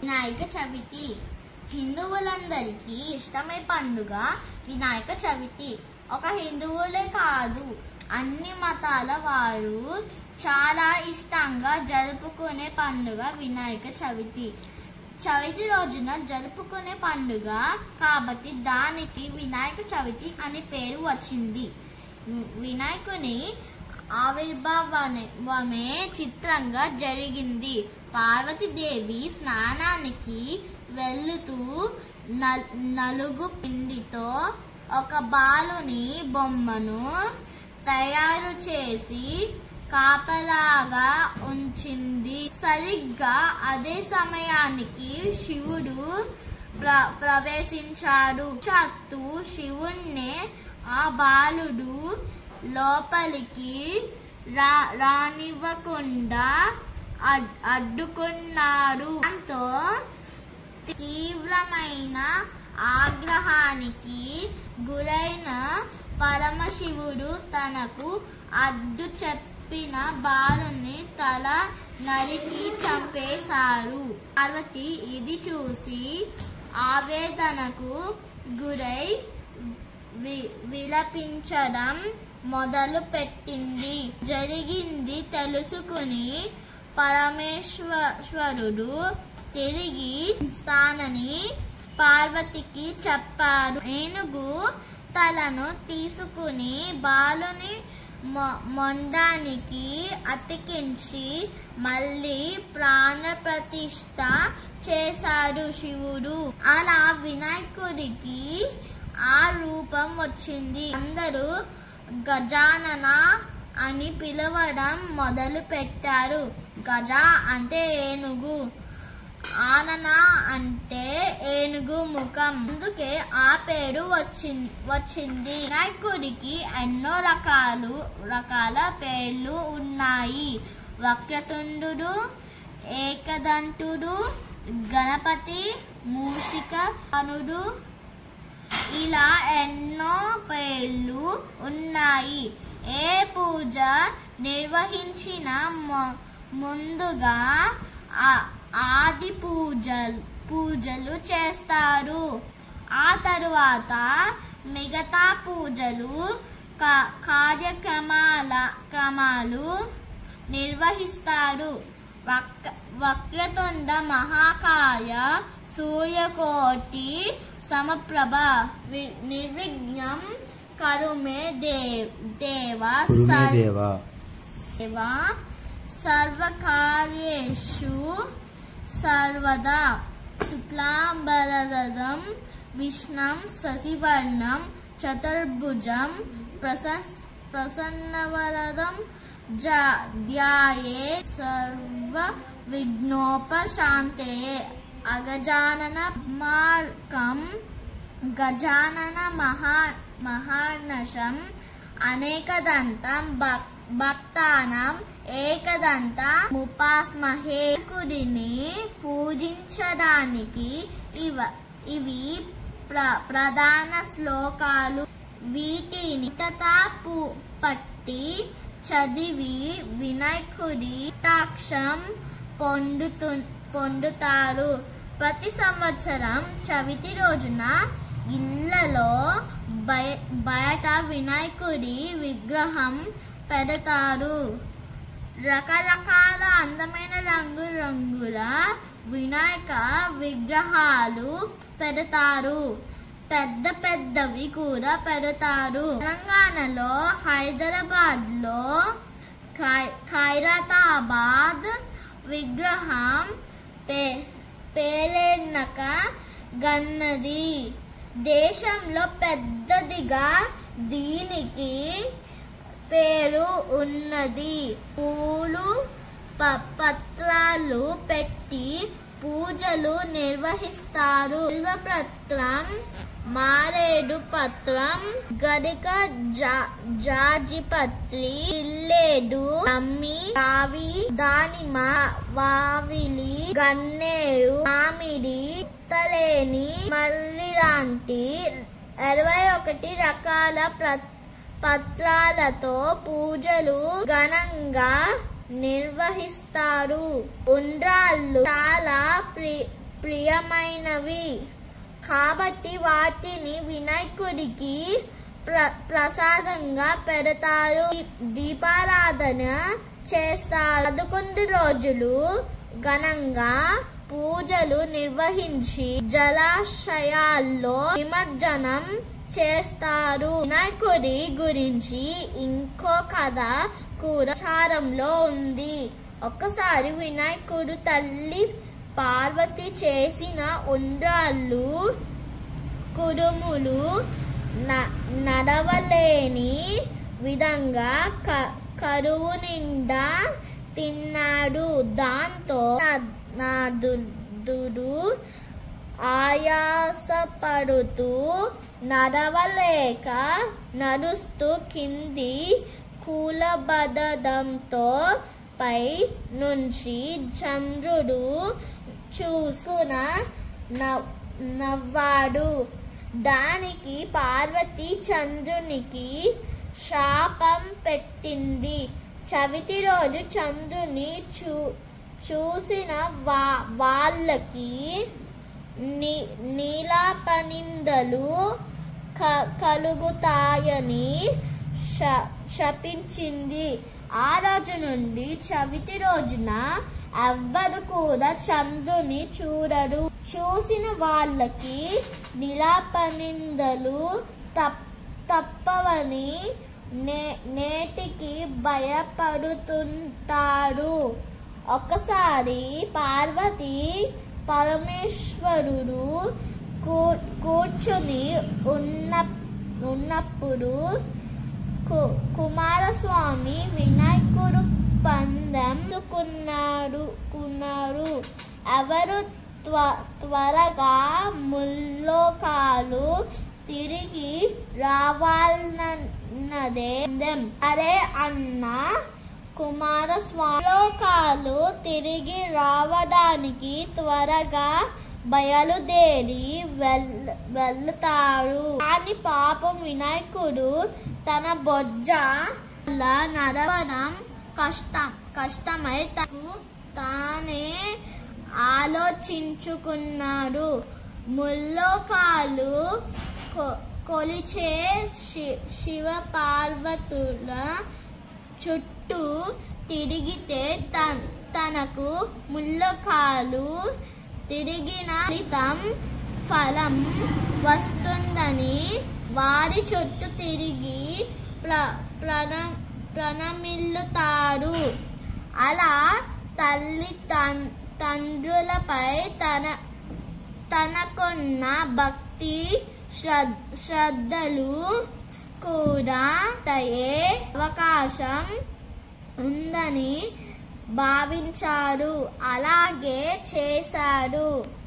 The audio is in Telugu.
వినాయక చవితి హిందువులందరికీ ఇష్టమైన పండుగ వినాయక చవితి. ఒక హిందువులే కాదు, అన్ని మతాల వారు చాలా ఇష్టంగా జరుపుకునే పండుగ వినాయక చవితి. చవితి రోజున జరుపుకునే పండుగ కాబట్టి దానికి వినాయక చవితి అనే పేరు వచ్చింది. వినాయకుని ఆవిర్భావమే చిత్రంగా జరిగింది. పార్వతీదేవి స్నానానికి వెళ్తూ నలుగు పిండితో ఒక బాలుని బొమ్మను తయారు చేసి కాపలాగా ఉంచింది. సరిగ్గా అదే సమయానికి శివుడు ప్రవేశించాడు. సాక్షాత్తు శివుణ్ణే ఆ బాలుడు లోపలికి రానివ్వకుండా అడ్డుకున్నాడు. దాంతో తీవ్రమైన ఆగ్రహానికి గురైన పరమశివుడు తనకు అడ్డు చెప్పిన బాలుని తల నరికి చంపేశారు. పార్వతి ఇది చూసి ఆవేదనకు గురై విలపించడం మొదలు పెట్టింది. జరిగింది తెలుసుకుని పరమేశ్వరుడు తిరిగి స్థానని పార్వతికి చెప్పారు. ఏనుగు తలను తీసుకుని బాలుని మొండానికి అతికించి మళ్ళీ ప్రాణప్రతిష్ఠ చేశాడు శివుడు. అలా వినాయకుడికి ఆ రూపం వచ్చింది. అందరూ గజానన అని పిలవడం మొదలు పెట్టారు. గజ అంటే ఏనుగు, ఆనన అంటే ఏనుగు ముఖం, అందుకే ఆ పేరు వచ్చింది. వినాయకుడికి ఎన్నో రకాల పేర్లు ఉన్నాయి. వక్రతుండు, ఏకదంతుడు, గణపతి, మూషిక వాహనుడు, ఇలా ఎన్నో పేర్లు ఉన్నాయి. ఏ పూజ నిర్వహించిన ముందుగా ఆది పూజలు చేస్తారు. ఆ తరువాత మిగతా పూజలు కార్యక్రమాలు నిర్వహిస్తారు. వక్రతుండ మహాకాయ సూర్యకోటి సమప్రభ నిర్విఘ్నం కరుమే దేవ సర్వకార్యేషు సర్వదా శుక్లాంబరధరం విష్ణుం శశివర్ణం చతుర్భుజం ప్రసన్నవరదం ధ్యాయేత్ సర్వ విఘ్నోపశాంతయే. అగజానన మార్కం గజానన మహార్నశం అనేకదంతం భక్తానాం ఏకదంతముపాస్మహే. వినాయకుడిని పూజించడానికి ఇవి ప్రధాన శ్లోకాలు. వీటిని పట్టి చదివి వినాయకుడి కటాక్షం పొందుతారు. ప్రతి సంవత్సరం చవితి రోజున ఇళ్లలో బయట వినాయకుడి విగ్రహం పెడతారు. రకరకాల అందమైన రంగుల వినాయక విగ్రహాలు పెడతారు. పెద్దవి కూడా పెడతారు. తెలంగాణలో హైదరాబాద్లో ఖైరతాబాద్ విగ్రహం పేలెన్నక గన్నది. దేశంలో పెద్దదిగా దీనికి పేరు ఉన్నది. పూలు పత్రాలు పెట్టి పూజలు నిర్వహిస్తారు. బిల్వపత్రం, మారేడు పత్రం, గరిక, జాజిపత్రి, జిల్లేడు, అమ్మి, రావి, దానిమ్మ, వావిలి, గన్నేరు, మామిడి, ఉత్తరేణి, మర్రి లాంటి 21 రకాల పత్రాలతో పూజలు ఘనంగా నిర్వహిస్తారు. ఉండ్రాళ్ళు చాలా ప్రియమైనవి కాబట్టి వాటిని వినాయకుడికి ప్రసాదంగా పెడతారు. దీపారాధన చేస్తారు. 11 రోజులు ఘనంగా పూజలు నిర్వహించి జలాశయాల్లో నిమజ్జనం చేస్తారు. వినాయకుడి గురించి ఇంకో కథ కూడా ప్రచారంలో ఉంది. ఒకసారి వినాయకుడు తల్లి పార్వతి చేసిన ఉండ్రాళ్ళు కుడుములు నడవలేని విధంగా కరువు నిండా తిన్నాడు. దాంతో నాదుడు ఆయాసపడుతూ నడవలేక నడుస్తూ కింది కూలబడడంతో పై నుంచి చంద్రుడు చూసున నవ్వాడు. దానికి పార్వతి చంద్రునికి శాపం పెట్టింది. చవితి రోజు చంద్రుని చూసిన వాళ్ళకి నీలాపనిందలు కలుగుతాయని శపించింది. ఆ రోజు నుండి చవితి రోజున ఎవ్వరు కూడా చంద్రుని చూడరు. చూసిన వాళ్ళకి నీలాపనిందలు తప్పవని నేటికి భయపడుతుంటారు. ఒకసారి పార్వతి పరమేశ్వరుడు కూర్చుని ఉన్నప్పుడు కుమారస్వామి వినాయకుడు పందెంకున్నారు. ఎవరు త్వరగా ముల్లోకాలు తిరిగి రావాలన్నదే. అరే అన్న కుమారస్వామి లోకాలు తిరిగి రావడానికి త్వరగా బయలుదేరి వెళ్తాడు. కానీ పాపం వినాయకుడు తన బొజ్జ నడవడం కష్టమై తానే ఆలోచించుకున్నాడు. ముల్లోకాలు కొలిచే శివ పార్వతుల చుట్టూ తిరిగితే తనకు ముల్లోకాలు తిరిగిన ఫలం వస్తుందని వారి చుట్టూ తిరిగి ప్రణమిల్లుతాడు. అలా తల్లి తండ్రులపై తనకున్న భక్తి శ్రద్ధలు కూడా అయ్యే అవకాశం ఉందని భావించాడు. అలాగే చేశాడు.